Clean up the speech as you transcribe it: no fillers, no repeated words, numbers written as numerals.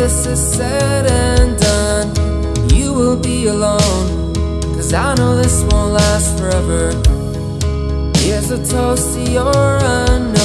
this is said and done, you will be alone, 'cause I know this won't last forever. Here's a toast to your unknown.